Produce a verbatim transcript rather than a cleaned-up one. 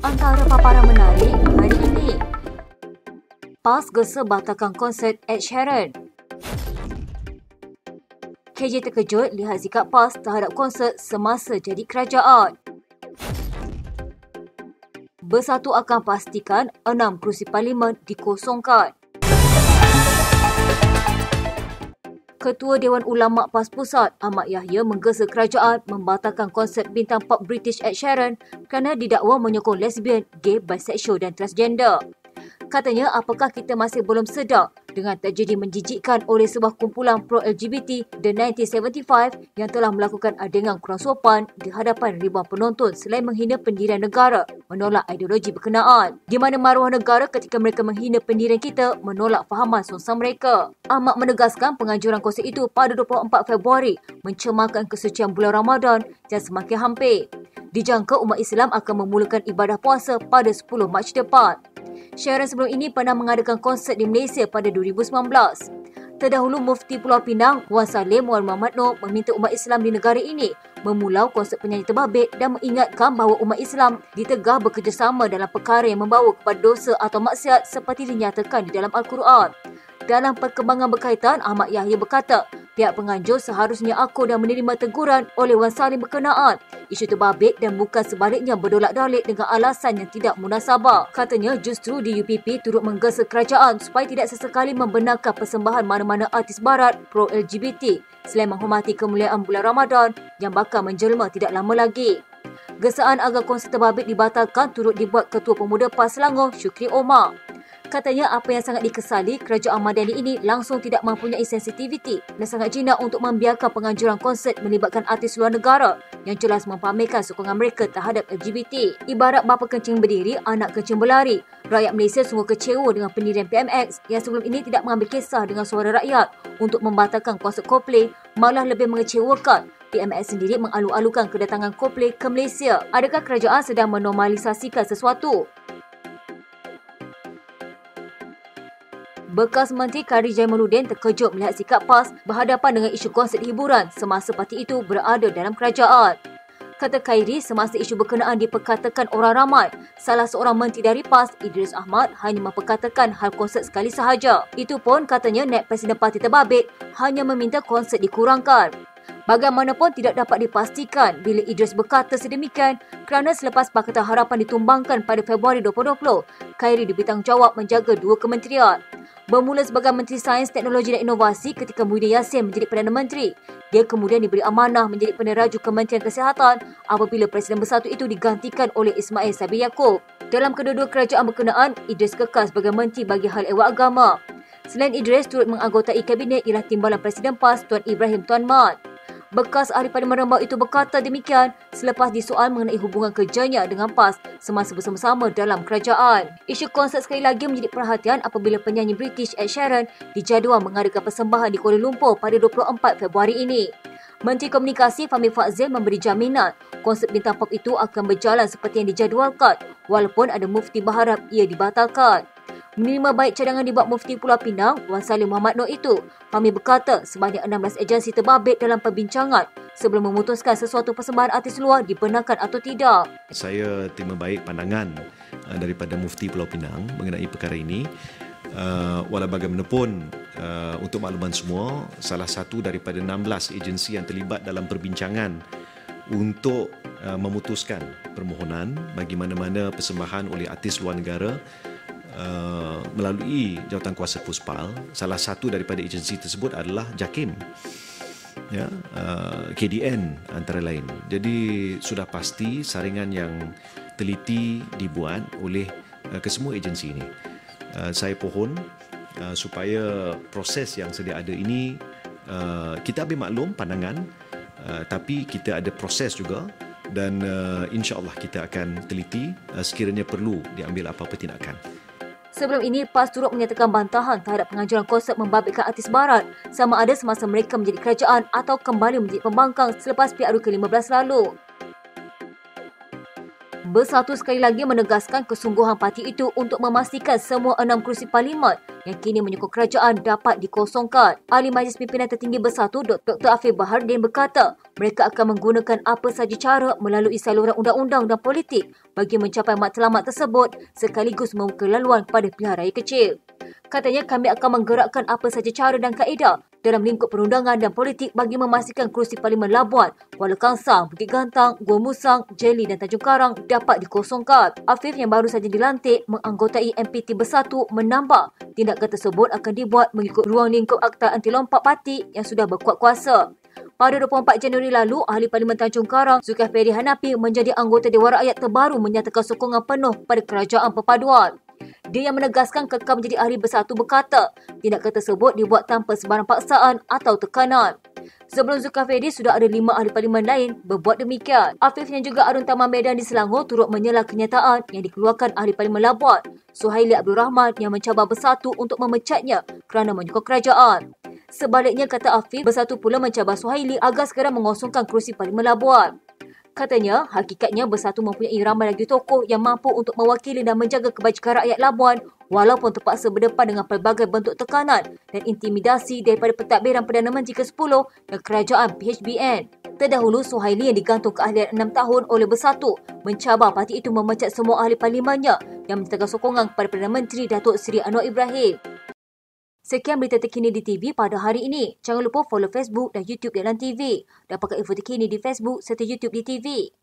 Antara paparan menarik hari ini, PAS gesa batalkan konsert Ed Sheeran. K J terkejut lihat sikap PAS terhadap konsert semasa jadi kerajaan. Bersatu akan pastikan enam kerusi parlimen dikosongkan. Ketua Dewan Ulama PAS Pusat, Ahmad Yahya menggesa kerajaan membatalkan konsert bintang pop British Ed Sheeran kerana didakwa menyokong lesbian, gay, bisexual dan transgender. Katanya, apakah kita masih belum sedar dengan tragedi menjijikkan oleh sebuah kumpulan pro-L G B T The nineteen seventy-five yang telah melakukan adegan kurang sopan di hadapan ribuan penonton selain menghina pendirian negara, menolak ideologi berkenaan. Di mana maruah negara ketika mereka menghina pendirian kita, menolak fahaman sonsang mereka. Ahmad menegaskan penganjuran konsert itu pada dua puluh empat Februari mencemarkan kesucian bulan Ramadan yang semakin hampir. Dijangka umat Islam akan memulakan ibadah puasa pada sepuluh Mac depan. Sheeran sebelum ini pernah mengadakan konsert di Malaysia pada dua ribu sembilan belas. Terdahulu, Mufti Pulau Pinang, Wan Salim Wan Muhammad Noor meminta umat Islam di negara ini memulau konsert penyanyi terbabit dan mengingatkan bahawa umat Islam ditegah bekerjasama dalam perkara yang membawa kepada dosa atau maksiat seperti dinyatakan di dalam Al-Quran. Dalam perkembangan berkaitan, Ahmad Yahya berkata, pihak penganjur seharusnya akur dan menerima teguran oleh Wan Salim berkenaan isu terbabit dan bukan sebaliknya berdolak-dalik dengan alasan yang tidak munasabah. Katanya justru di U P P turut menggesa kerajaan supaya tidak sesekali membenarkan persembahan mana-mana artis barat pro-L G B T selain menghormati kemuliaan bulan Ramadan yang bakal menjelma tidak lama lagi. Gesaan agar konsert terbabit dibatalkan turut dibuat Ketua Pemuda PAS Selangor, Syukri Omar. Katanya apa yang sangat dikesali, kerajaan Madani ini langsung tidak mempunyai sensitiviti dan sangat jinak untuk membiarkan penganjuran konsert melibatkan artis luar negara yang jelas mempamerkan sokongan mereka terhadap L G B T. Ibarat bapa kencing berdiri, anak kencing berlari. Rakyat Malaysia sungguh kecewa dengan pendirian P M X yang sebelum ini tidak mengambil kisah dengan suara rakyat untuk membatalkan konsert Coldplay, malah lebih mengecewakan. P M X sendiri mengalu-alukan kedatangan Coldplay ke Malaysia. Adakah kerajaan sedang menormalisasikan sesuatu? Bekas Menteri Khairy Jaimaluddin terkejut melihat sikap PAS berhadapan dengan isu konsert hiburan semasa parti itu berada dalam kerajaan. Kata Khairy, semasa isu berkenaan diperkatakan orang ramai, salah seorang menteri dari PAS, Idris Ahmad, hanya memperkatakan hal konsert sekali sahaja. Itu pun katanya naib Presiden Parti Terbabit hanya meminta konsert dikurangkan. Bagaimanapun tidak dapat dipastikan bila Idris berkata sedemikian kerana selepas Pakatan Harapan ditumbangkan pada Februari dua ribu dua puluh, Khairy bertanggungjawab menjaga dua kementerian. Bermula sebagai Menteri Sains, Teknologi dan Inovasi ketika Muhyiddin Yassin menjadi Perdana Menteri. Dia kemudian diberi amanah menjadi peneraju Kementerian Kesihatan apabila Presiden Bersatu itu digantikan oleh Ismail Sabri Yaakob. Dalam kedua-dua kerajaan berkenaan, Idris kekal sebagai Menteri bagi Hal Ehwal Agama. Selain Idris, turut menganggotai Kabinet ialah Timbalan Presiden PAS Tuan Ibrahim Tuan Mat. Bekas ahli Parlimen Rembau itu berkata demikian selepas disoal mengenai hubungan kerjanya dengan PAS semasa bersama-sama dalam kerajaan. Isu konsert sekali lagi menjadi perhatian apabila penyanyi British Ed Sheeran dijadual mengadakan persembahan di Kuala Lumpur pada dua puluh empat Februari ini. Menteri Komunikasi Fahmi Fadzil memberi jaminan konsert bintang pop itu akan berjalan seperti yang dijadualkan walaupun ada mufti berharap ia dibatalkan. Menerima baik cadangan dibuat Mufti Pulau Pinang, Wan Salim Muhammad Noor itu, Fahmi berkata sebanyak enam belas agensi terbabit dalam perbincangan sebelum memutuskan sesuatu persembahan artis luar dibenarkan atau tidak. Saya terima baik pandangan uh, daripada Mufti Pulau Pinang mengenai perkara ini. Uh, walau bagaimanapun, uh, untuk makluman semua, salah satu daripada enam belas agensi yang terlibat dalam perbincangan untuk uh, memutuskan permohonan bagi mana-mana persembahan oleh artis luar negara Uh, melalui Jawatankuasa Puspal, salah satu daripada agensi tersebut adalah JAKIM, ya, uh, K D N antara lain. Jadi sudah pasti saringan yang teliti dibuat oleh uh, kesemua agensi ini. Uh, saya pohon uh, supaya proses yang sedia ada ini uh, kita ambil maklum pandangan, uh, tapi kita ada proses juga dan uh, insya-Allah kita akan teliti uh, sekiranya perlu diambil apa-apa tindakan. Sebelum ini, PAS turut menyatakan bantahan terhadap penganjuran konsert membabitkan artis barat sama ada semasa mereka menjadi kerajaan atau kembali menjadi pembangkang selepas P R U ke lima belas lalu. Bersatu sekali lagi menegaskan kesungguhan parti itu untuk memastikan semua enam kerusi parlimen yang kini menyokong kerajaan dapat dikosongkan. Ahli Majlis Pimpinan Tertinggi Bersatu Doktor Afif Bahardin berkata mereka akan menggunakan apa sahaja cara melalui saluran undang-undang dan politik bagi mencapai matlamat tersebut sekaligus membuka laluan pada pilihan raya kecil. Katanya kami akan menggerakkan apa sahaja cara dan kaedah dalam lingkup perundangan dan politik bagi memastikan kerusi Parlimen Labuan, Kuala Kangsar, Bukit Gantang, Gua Musang, Jeli dan Tanjung Karang dapat dikosongkan. Afif yang baru saja dilantik menganggotai M P T Bersatu menambah tindakan tersebut akan dibuat mengikut ruang lingkup Akta Anti Lompat Parti yang sudah berkuat kuasa. Pada dua puluh empat Januari lalu, Ahli Parlimen Tanjung Karang, Zulkifli Hanafi menjadi anggota Dewan Rakyat terbaru menyatakan sokongan penuh pada kerajaan perpaduan. Dia yang menegaskan kekal menjadi ahli Bersatu berkata, tindakan tersebut dibuat tanpa sebarang paksaan atau tekanan. Sebelum Zulkifli, sudah ada lima ahli parlimen lain berbuat demikian. Afif yang juga arun Taman Medan di Selangor turut menyela kenyataan yang dikeluarkan ahli parlimen Labuan, Suhaili Abdul Rahman yang mencabar Bersatu untuk memecatnya kerana menyokong kerajaan. Sebaliknya, kata Afif, Bersatu pula mencabar Suhaili agar segera mengosongkan kerusi parlimen Labuan. Katanya, hakikatnya Bersatu mempunyai ramai lagi tokoh yang mampu untuk mewakili dan menjaga kebajikan rakyat Labuan walaupun terpaksa berdepan dengan pelbagai bentuk tekanan dan intimidasi daripada pentadbiran Perdana Menteri ke sepuluh dan kerajaan P H B N. Terdahulu, Suhaili yang digantung keahlian enam tahun oleh Bersatu mencabar parti itu memecat semua ahli parlimennya yang menyatakan sokongan kepada Perdana Menteri Datuk Seri Anwar Ibrahim. Sekian berita terkini di T V pada hari ini. Jangan lupa follow Facebook dan YouTube Dalam T V. Dapatkan info terkini di Facebook serta YouTube di T V.